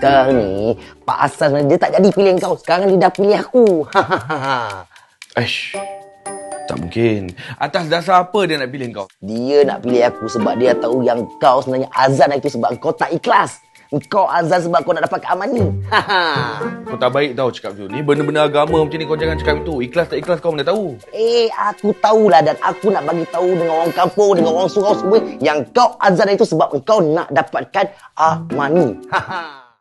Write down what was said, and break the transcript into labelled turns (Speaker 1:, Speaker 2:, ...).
Speaker 1: sekarang ni Pak Hasan sebenarnya dia tak jadi pilih kau. Sekarang dia dah pilih aku.
Speaker 2: Aish, tak mungkin. Atas dasar apa dia nak pilih kau?
Speaker 1: Dia nak pilih aku sebab dia tahu yang kau sebenarnya azan itu sebab kau tak ikhlas. Kau azan sebab kau nak dapat keamanan ni.
Speaker 2: Kau tak baik tau cakap macam ni. Benda-benda agama macam ni kau jangan cakap itu. Ikhlas tak ikhlas kau mana tahu.
Speaker 1: Aku tahulah dan aku nak bagi tahu dengan orang kampung, dengan orang surau semua yang kau azan itu sebab kau nak dapatkan amani.